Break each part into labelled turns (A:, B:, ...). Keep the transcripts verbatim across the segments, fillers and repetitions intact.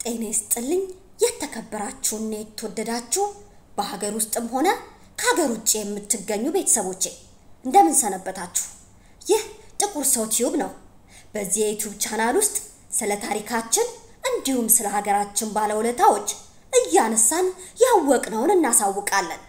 A: ጤና ይስጥልኝ የተከበራችሁና የተወደዳችሁ በሀገር ውስጥም ሆነ ከሀገር ውጭ የምትገኙ ቤተሰቦቼ እንደምን ሰነበታችሁ? ይህ ጥቁር ሰው ቲዩብ ነው። በዚህ የዩቲዩብ ቻናል ውስጥ ስለ ታሪካችን እንዲሁም ስለ ሀገራችን ባለውለታዎች እያነሳን ያወቅነውን እናሳውቃለን።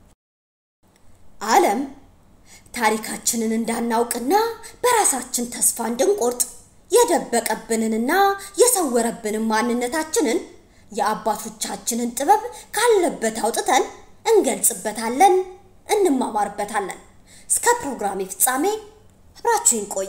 A: ዓለም ታሪካችንን እንዳናውቅና በራሳችን ተስፋ እንድንቆርጥ የደበቀብንንና የሰወረብንን ማንነታችንን የአባቶቻችንን ጥበብ ካለበት አውጥተን እንገልጽበታለን፣ እንማማርበታለን። እስከ ፕሮግራሜ ፍጻሜ አብራችሁን ቆዩ።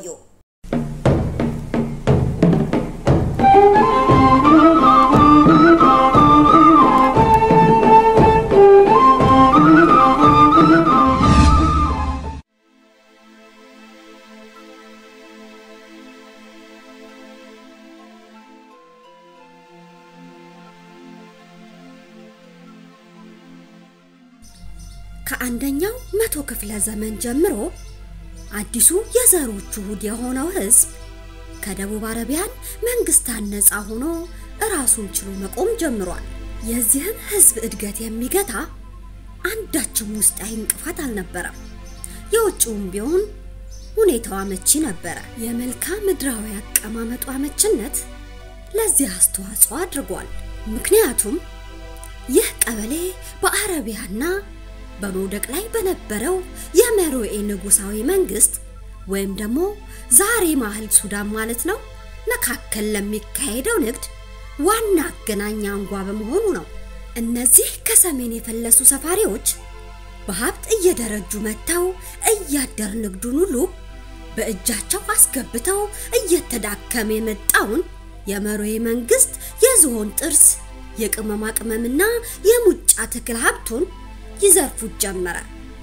A: ከአንደኛው መቶ ክፍለ ዘመን ጀምሮ አዲሱ የዘሮቹ ሁድ የሆነው ህዝብ ከደቡብ አረቢያን መንግስታት ነፃ ሆኖ ራሱን ችሎ መቆም ጀምሯል። የዚህን ህዝብ እድገት የሚገታ አንዳችም ውስጣዊ እንቅፋት አልነበረም። የውጭውም ቢሆን ሁኔታው አመቺ ነበረ። የመልክዓ ምድራዊ አቀማመጡ አመችነት ለዚህ አስተዋጽኦ አድርጓል። ምክንያቱም ይህ ቀበሌ በአረቢያና በመውደቅ ላይ በነበረው የመሮኤ ንጉሳዊ መንግስት ወይም ደግሞ ዛሬ ማህል ሱዳን ማለት ነው መካከል ለሚካሄደው ንግድ ዋና አገናኛ አንጓ በመሆኑ ነው። እነዚህ ከሰሜን የፈለሱ ሰፋሪዎች በሀብት እየደረጁ መተው እያደር ንግዱን ሁሉ በእጃቸው አስገብተው እየተዳከመ የመጣውን የመሮኤ መንግስት የዝሆን ጥርስ የቅመማ ቅመምና የሙጫ ተክል ሀብቱን ይዘርፉት ጀመረ።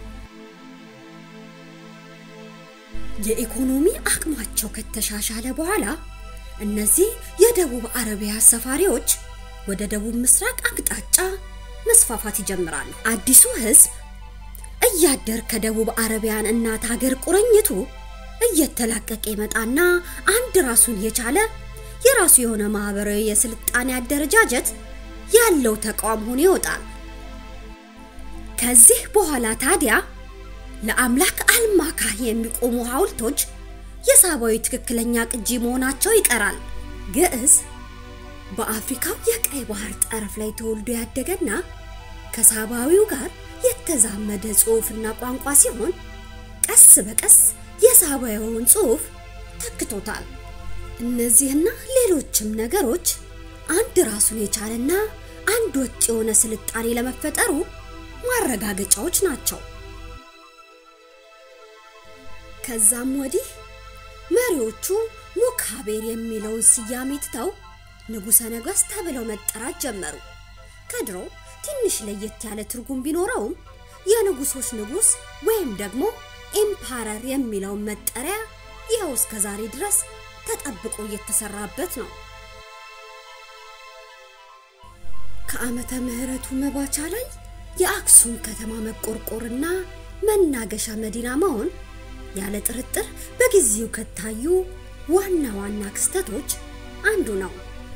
A: የኢኮኖሚ አቅማቸው ከተሻሻለ በኋላ እነዚህ የደቡብ አረቢያ ሰፋሪዎች ወደ ደቡብ ምስራቅ አቅጣጫ መስፋፋት ይጀምራሉ። አዲሱ ህዝብ እያደር ከደቡብ አረቢያን እናት ሀገር ቁርኝቱ እየተላቀቀ ይመጣና አንድ ራሱን የቻለ የራሱ የሆነ ማህበራዊ የስልጣኔ አደረጃጀት ያለው ተቋም ሆኖ ይወጣል። ከዚህ በኋላ ታዲያ ለአምላክ አልማካ የሚቆሙ ሐውልቶች የሳባዊ ትክክለኛ ቅጂ መሆናቸው ይቀራል። ግዕዝ በአፍሪካው የቀይ ባህር ጠረፍ ላይ ተወልዶ ያደገና ከሳባዊው ጋር የተዛመደ ጽሑፍና ቋንቋ ሲሆን ቀስ በቀስ የሳባዊውን ጽሑፍ ተክቶታል። እነዚህና ሌሎችም ነገሮች አንድ ራሱን የቻለና አንድ ወጥ የሆነ ስልጣኔ ለመፈጠሩ ማረጋገጫዎች ናቸው። ከዛም ወዲህ መሪዎቹ ሙካቤር የሚለውን ስያሜ ትተው ንጉሠ ነገሥት ተብለው መጠራት ጀመሩ። ከድሮ ትንሽ ለየት ያለ ትርጉም ቢኖረውም የንጉሶች ንጉስ ወይም ደግሞ ኤምፓረር የሚለው መጠሪያ ይኸው እስከ ዛሬ ድረስ ተጠብቆ እየተሰራበት ነው። ከዓመተ ምህረቱ መባቻ ላይ የአክሱም ከተማ መቆርቆርና መናገሻ መዲና መሆን ያለ ጥርጥር በጊዜው ከታዩ ዋና ዋና ክስተቶች አንዱ ነው።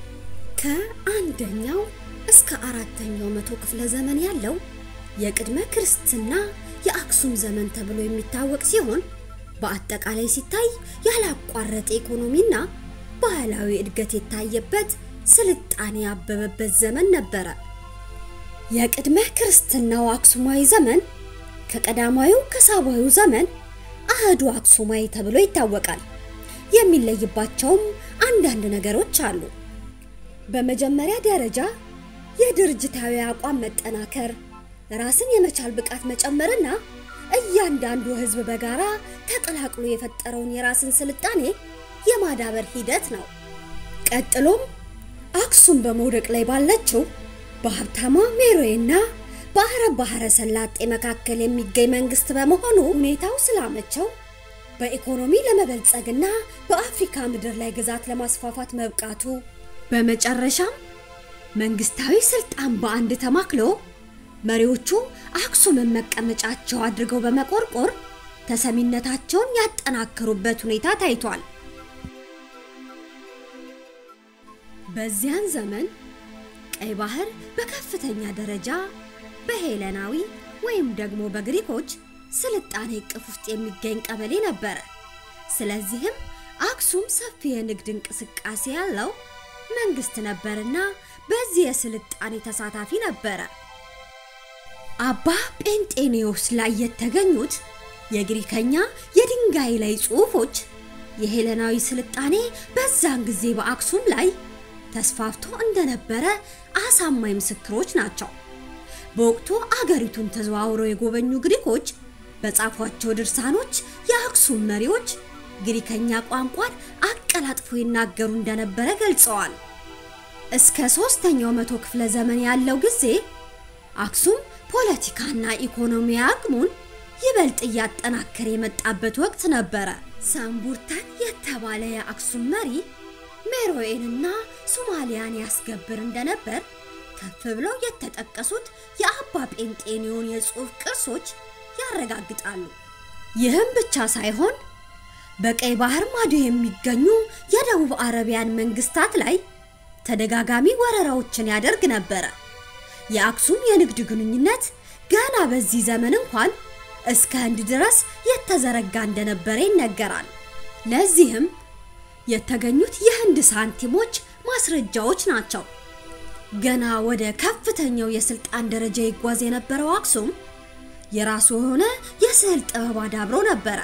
A: ከአንደኛው እስከ አራተኛው መቶ ክፍለ ዘመን ያለው የቅድመ ክርስትና የአክሱም ዘመን ተብሎ የሚታወቅ ሲሆን በአጠቃላይ ሲታይ ያላቋረጠ ኢኮኖሚና ባህላዊ እድገት የታየበት ስልጣኔ ያበበበት ዘመን ነበረ። የቅድመ ክርስትናው አክሱማዊ ዘመን ከቀዳማዊው ከሳባዊው ዘመን አህዱ አክሱማዊ ተብሎ ይታወቃል። የሚለይባቸውም አንዳንድ ነገሮች አሉ። በመጀመሪያ ደረጃ የድርጅታዊ አቋም መጠናከር፣ ራስን የመቻል ብቃት መጨመርና እያንዳንዱ ህዝብ በጋራ ተቀላቅሎ የፈጠረውን የራስን ስልጣኔ የማዳበር ሂደት ነው። ቀጥሎም አክሱም በመውደቅ ላይ ባለችው በሀብታማ ሜሮኤና በአረብ ባህረ ሰላጤ መካከል የሚገኝ መንግስት በመሆኑ ሁኔታው ስላመቸው በኢኮኖሚ ለመበልጸግና በአፍሪካ ምድር ላይ ግዛት ለማስፋፋት መብቃቱ፣ በመጨረሻም መንግስታዊ ስልጣን በአንድ ተማክሎ መሪዎቹ አክሱምን መቀመጫቸው አድርገው በመቆርቆር ተሰሚነታቸውን ያጠናከሩበት ሁኔታ ታይቷል። በዚያን ዘመን ቀይ ባህር በከፍተኛ ደረጃ በሄለናዊ ወይም ደግሞ በግሪኮች ስልጣኔ እቅፍ ውስጥ የሚገኝ ቀበሌ ነበር። ስለዚህም አክሱም ሰፊ የንግድ እንቅስቃሴ ያለው መንግስት ነበርና በዚህ የስልጣኔ ተሳታፊ ነበር። አባ ጴንጤኔዎስ ላይ የተገኙት የግሪከኛ የድንጋይ ላይ ጽሑፎች የሄለናዊ ስልጣኔ በዛን ጊዜ በአክሱም ላይ ተስፋፍቶ እንደነበረ አሳማኝ ምስክሮች ናቸው። በወቅቱ አገሪቱን ተዘዋውረው የጎበኙ ግሪኮች በጻፏቸው ድርሳኖች የአክሱም መሪዎች ግሪከኛ ቋንቋን አቀላጥፎ ይናገሩ እንደነበረ ገልጸዋል። እስከ ሶስተኛው መቶ ክፍለ ዘመን ያለው ጊዜ አክሱም ፖለቲካና ኢኮኖሚ አቅሙን ይበልጥ ያጠናከረ የመጣበት ወቅት ነበር። ሳምቡርታን የተባለ የአክሱም መሪ ሜሮኤንና ሶማሊያን ያስገብር እንደነበር ከፍ ብለው የተጠቀሱት የአባ ጴንጤኔዎን የጽሑፍ ቅርሶች ያረጋግጣሉ። ይህም ብቻ ሳይሆን በቀይ ባህር ማዶ የሚገኙ የደቡብ አረቢያን መንግስታት ላይ ተደጋጋሚ ወረራዎችን ያደርግ ነበር። የአክሱም የንግድ ግንኙነት ገና በዚህ ዘመን እንኳን እስከ ህንድ ድረስ የተዘረጋ እንደነበረ ይነገራል። ለዚህም የተገኙት የህንድ ሳንቲሞች ማስረጃዎች ናቸው። ገና ወደ ከፍተኛው የስልጣን ደረጃ ይጓዝ የነበረው አክሱም የራሱ የሆነ የስዕል ጥበብ አዳብሮ ነበር።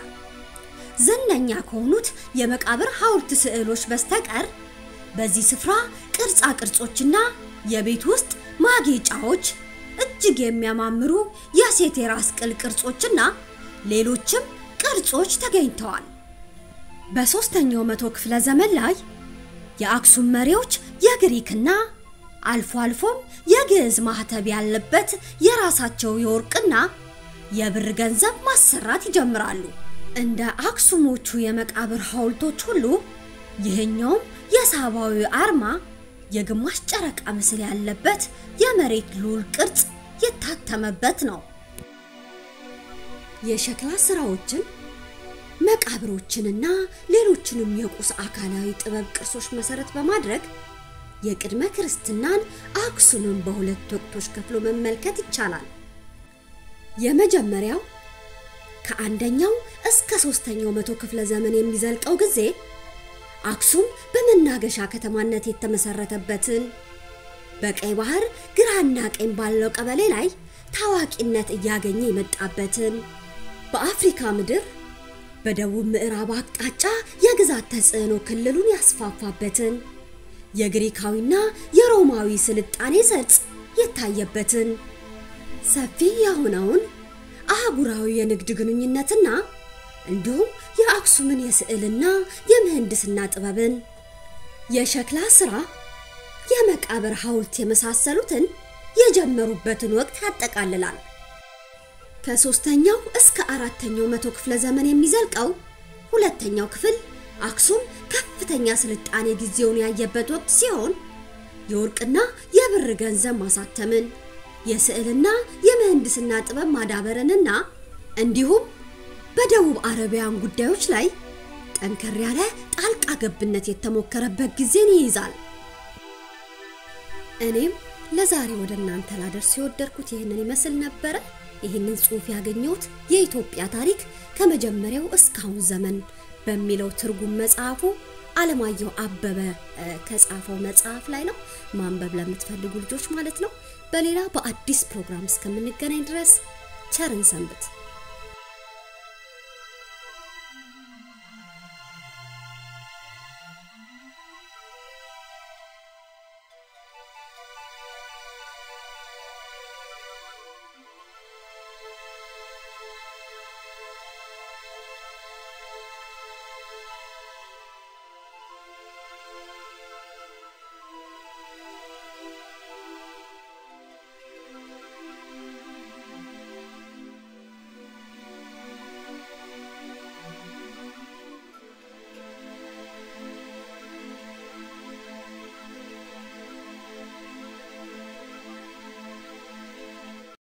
A: ዝነኛ ከሆኑት የመቃብር ሐውልት ስዕሎች በስተቀር በዚህ ስፍራ ቅርጻ ቅርጾችና የቤት ውስጥ ማጌጫዎች እጅግ የሚያማምሩ የሴት የራስ ቅል ቅርጾችና ሌሎችም ቅርጾች ተገኝተዋል። በሶስተኛው መቶ ክፍለ ዘመን ላይ የአክሱም መሪዎች የግሪክና አልፎ አልፎም የግዕዝ ማህተብ ያለበት የራሳቸው የወርቅና የብር ገንዘብ ማሰራት ይጀምራሉ። እንደ አክሱሞቹ የመቃብር ሐውልቶች ሁሉ ይህኛውም የሳባዊ አርማ የግማሽ ጨረቃ ምስል ያለበት የመሬት ሉል ቅርጽ የታተመበት ነው። የሸክላ ስራዎችን መቃብሮችንና ሌሎችንም የቁስ አካላዊ ጥበብ ቅርሶች መሰረት በማድረግ የቅድመ ክርስትናን አክሱምን በሁለት ወቅቶች ከፍሎ መመልከት ይቻላል። የመጀመሪያው ከአንደኛው እስከ ሶስተኛው መቶ ክፍለ ዘመን የሚዘልቀው ጊዜ አክሱም በመናገሻ ከተማነት የተመሰረተበትን በቀይ ባህር ግራና ቀኝ ባለው ቀበሌ ላይ ታዋቂነት እያገኘ የመጣበትን በአፍሪካ ምድር በደቡብ ምዕራብ አቅጣጫ የግዛት ተጽዕኖ ክልሉን ያስፋፋበትን የግሪካዊና የሮማዊ ስልጣኔ ሰርጽ የታየበትን ሰፊ የሆነውን አህጉራዊ የንግድ ግንኙነትና እንዲሁም የአክሱምን የስዕልና የምህንድስና ጥበብን የሸክላ ስራ የመቃብር ሐውልት የመሳሰሉትን የጀመሩበትን ወቅት ያጠቃልላል። ከሶስተኛው እስከ አራተኛው መቶ ክፍለ ዘመን የሚዘልቀው ሁለተኛው ክፍል አክሱም ከፍተኛ ስልጣኔ ጊዜውን ያየበት ወቅት ሲሆን የወርቅና የብር ገንዘብ ማሳተምን የስዕልና የምህንድስና ጥበብ ማዳበርንና እንዲሁም በደቡብ አረቢያን ጉዳዮች ላይ ጠንከር ያለ ጣልቃ ገብነት የተሞከረበት ጊዜን ይይዛል። እኔም ለዛሬ ወደ እናንተ ላደርስ የወደድኩት ይሄንን ይመስል ነበር። ይሄንን ጽሑፍ ያገኘሁት የኢትዮጵያ ታሪክ ከመጀመሪያው እስካሁን ዘመን በሚለው ትርጉም መጽሐፉ አለማየሁ አበበ ከጻፈው መጽሐፍ ላይ ነው። ማንበብ ለምትፈልጉ ልጆች ማለት ነው። በሌላ በአዲስ ፕሮግራም እስከምንገናኝ ድረስ ቸርን ሰንብት።